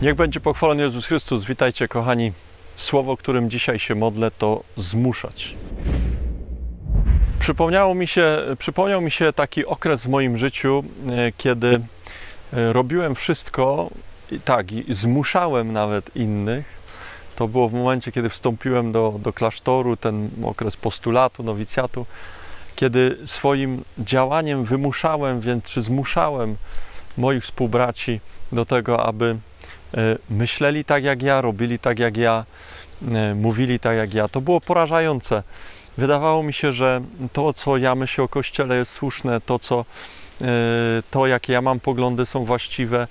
Niech będzie pochwalony Jezus Chrystus. Witajcie, kochani. Słowo, którym dzisiaj się modlę, to zmuszać. Przypomniał mi się taki okres w moim życiu, kiedy robiłem wszystko i zmuszałem nawet innych. To było w momencie, kiedy wstąpiłem do klasztoru, ten okres postulatu, nowicjatu, kiedy swoim działaniem wymuszałem, czy zmuszałem moich współbraci do tego, aby myśleli tak jak ja, robili tak jak ja, mówili tak jak ja. To było porażające. Wydawało mi się, że to, co ja myślę o Kościele, jest słuszne, to jakie ja mam poglądy, są właściwe,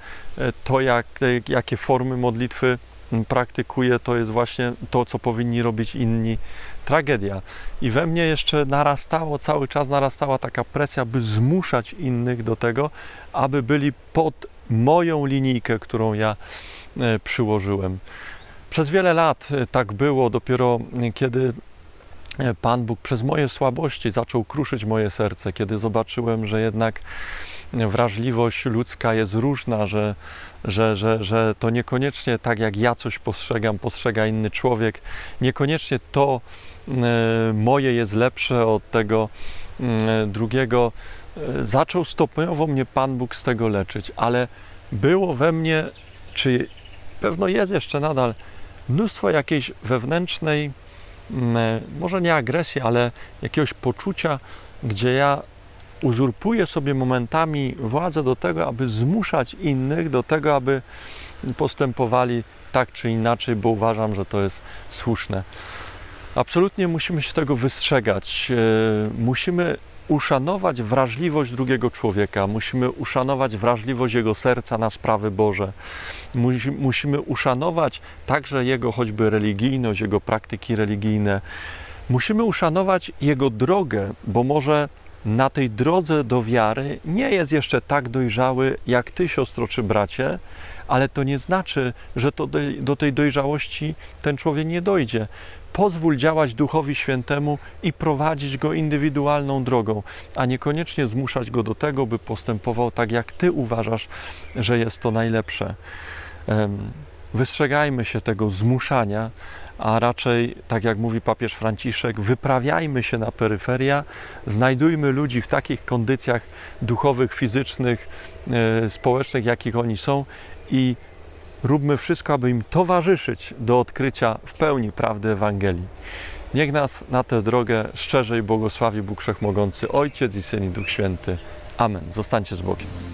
jakie formy modlitwy praktykuję, to jest właśnie to, co powinni robić inni. Tragedia. I we mnie jeszcze cały czas narastała taka presja, by zmuszać innych do tego, aby byli pod moją linijkę, którą ja przyłożyłem. Przez wiele lat tak było, dopiero kiedy Pan Bóg przez moje słabości zaczął kruszyć moje serce, kiedy zobaczyłem, że jednak wrażliwość ludzka jest różna, że to niekoniecznie tak jak ja coś postrzega inny człowiek, niekoniecznie to moje jest lepsze od tego drugiego. Zaczął stopniowo mnie Pan Bóg z tego leczyć, ale było we mnie, czy pewno jest jeszcze nadal, mnóstwo jakiejś wewnętrznej, może nie agresji, ale jakiegoś poczucia, gdzie ja uzurpuję sobie momentami władzę do tego, aby zmuszać innych do tego, aby postępowali tak czy inaczej, bo uważam, że to jest słuszne. Absolutnie musimy się tego wystrzegać. Musimy uszanować wrażliwość drugiego człowieka, musimy uszanować wrażliwość jego serca na sprawy Boże. Musimy uszanować także jego choćby religijność, jego praktyki religijne. Musimy uszanować jego drogę, bo może na tej drodze do wiary nie jest jeszcze tak dojrzały jak ty, siostro czy bracie, ale to nie znaczy, że do tej dojrzałości ten człowiek nie dojdzie. Pozwól działać Duchowi Świętemu i prowadzić go indywidualną drogą, a niekoniecznie zmuszać go do tego, by postępował tak, jak ty uważasz, że jest to najlepsze. Wystrzegajmy się tego zmuszania, a raczej, tak jak mówi papież Franciszek, wyprawiajmy się na peryferia, znajdujmy ludzi w takich kondycjach duchowych, fizycznych, społecznych, jakich oni są i róbmy wszystko, aby im towarzyszyć do odkrycia w pełni prawdy Ewangelii. Niech nas na tę drogę szczerze i błogosławi Bóg Wszechmogący, Ojciec i Syn i Duch Święty. Amen. Zostańcie z Bogiem.